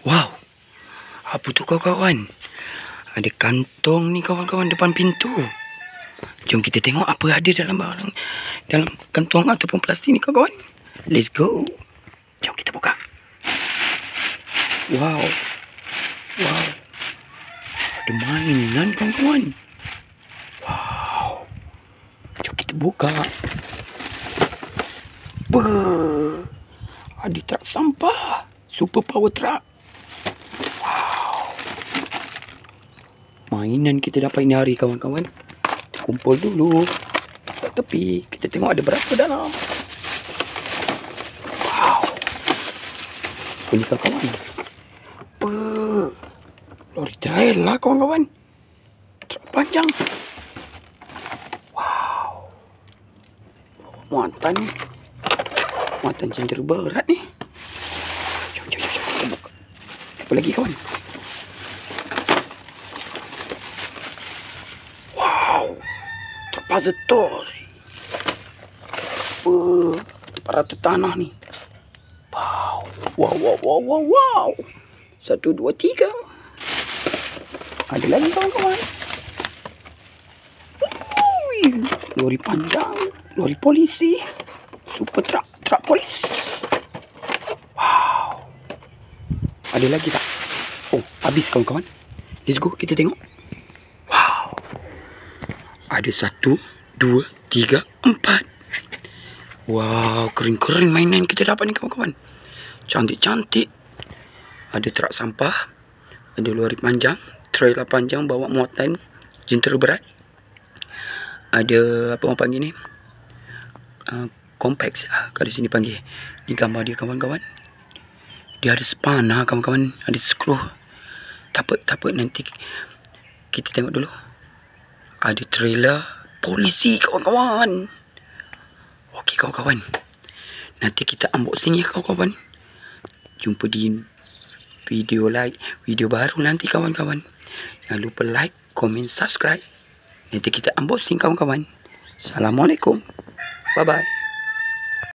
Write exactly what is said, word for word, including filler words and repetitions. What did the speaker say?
Wow, apa tu kawan-kawan? Ada kantong ni kawan-kawan depan pintu. Jom kita tengok apa ada dalam barang, dalam kantong ataupun plastik ni kawan-kawan. Let's go. Jom kita buka. Wow. Wow. Ada mainan kawan-kawan. Wow. Jom kita buka. Ber. Ada truk sampah. Super power truck. Wow. Mainan kita dapat ini hari kawan-kawan. Kita kumpul dulu kat tepi. Kita tengok ada berapa dalam. Wow. Ini kawan-kawan. Ber. Lori trailer kawan-kawan. Truk panjang. Wow. Muatan ni. Muatan jentera berat ni. Jom, jom, jom, jom. Kita buka. Apa lagi kawan? Wow. Terpazat tos. Uh, Parata tanah ni. Wow. Wow, wow, wow, wow, wow. Satu, dua, tiga. Ada lagi kawan-kawan. Lori panjang. Lori polisi. Super truck. Truk polis. Wow. Ada lagi tak? Oh, habis kawan-kawan. Let's go, kita tengok. Wow. Ada satu, dua, tiga, empat. Wow, keren-keren mainan kita dapat ni kawan-kawan. Cantik-cantik. Ada truk sampah. Ada lori panjang. Trailer panjang bawa muatan jentera berat. Ada apa orang panggil ni? Uh, Kompleks ah, kat sini panggil. Ni gambar dia kawan-kawan. Dia ada spana kawan-kawan, ada skruh. Tak apa, tak apa, nanti kita tengok dulu. Ada trailer polisi kawan-kawan. Okey kawan-kawan. Nanti kita unboxing ya kawan-kawan. Jumpa di video like, video baru nanti kawan-kawan. Jangan lupa like, komen, subscribe. Nanti kita unboxing kawan-kawan. Assalamualaikum. Bye bye.